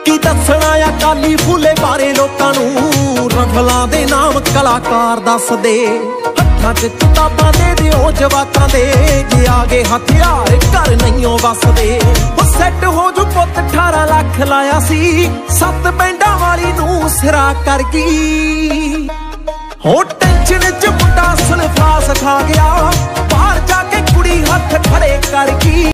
की दसना अकाली फूले बारे लोकां नूं, रफलां दे नाम कलाकार दस दे। हत्थां च किताबां दे दिओ जवाकां दे, जे आगे हथियार घर नहीं वसदे। सैट हो जू पुत 18 लाख लाया सी, 7 बैंडां वाली नूं सिरा कर गई। हो टेंशन च मुंडा सल्फास खा गया, बाहर जाके कुड़ी हथ खड़े कर गई।